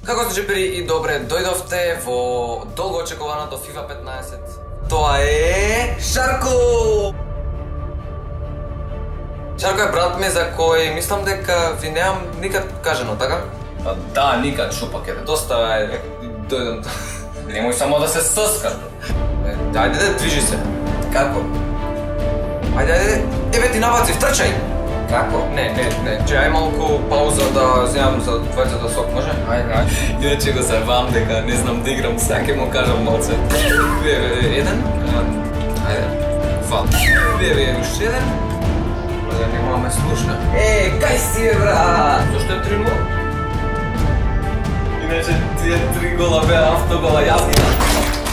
Како сте джипери и добре дојдовте во долго очекуваното FIFA 15. Тоа е Шарко! Шарко е брат ми за кој мислам дека ви неам никад кажано, така? Да, никад шупак еден. Доста е, дојдам. Немој само да се соскат. Ајде, движи се. Како? Ајде, еве ти набацив, трчај! Како? Не, чеј малку пауза да земам за двајцата сок, може? Ајде. Иначе го сајбам дека не знам да играм, сега ќе му кажам малце. Еден? Ајде, два. Уште еден? Да немаме слушна. Кај си бе, брат? Зошто е 3-0? Иначе тие 3 гола беа автогола, јас ги